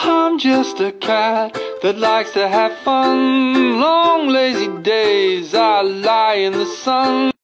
I'm just a cat that likes to have fun. Long lazy days I lie in the sun.